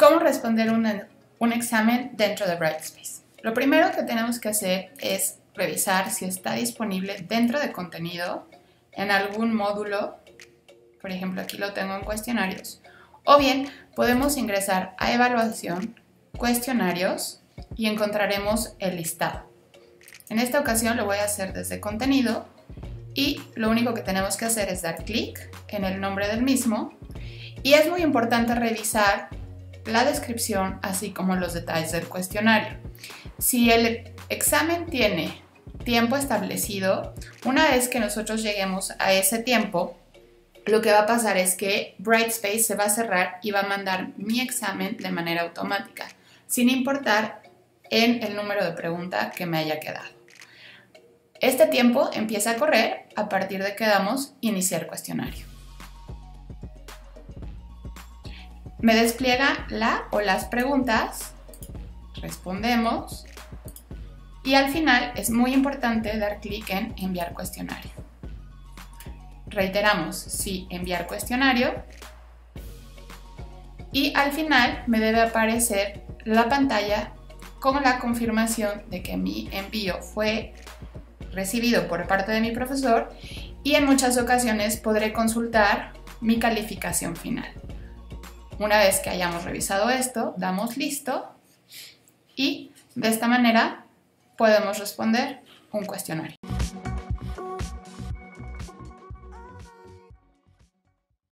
¿Cómo responder un examen dentro de Brightspace? Lo primero que tenemos que hacer es revisar si está disponible dentro de contenido en algún módulo. Por ejemplo, aquí lo tengo en cuestionarios. O bien podemos ingresar a evaluación, cuestionarios y encontraremos el listado. En esta ocasión lo voy a hacer desde contenido y lo único que tenemos que hacer es dar clic en el nombre del mismo. Y es muy importante revisar la descripción así como los detalles del cuestionario. Si el examen tiene tiempo establecido, una vez que nosotros lleguemos a ese tiempo, lo que va a pasar es que Brightspace se va a cerrar y va a mandar mi examen de manera automática, sin importar en el número de pregunta que me haya quedado. Este tiempo empieza a correr a partir de que damos iniciar cuestionario. Me despliega la o las preguntas, respondemos y al final es muy importante dar clic en enviar cuestionario. Reiteramos, sí, enviar cuestionario y al final me debe aparecer la pantalla con la confirmación de que mi envío fue recibido por parte de mi profesor y en muchas ocasiones podré consultar mi calificación final. Una vez que hayamos revisado esto, damos listo y de esta manera podemos responder un cuestionario.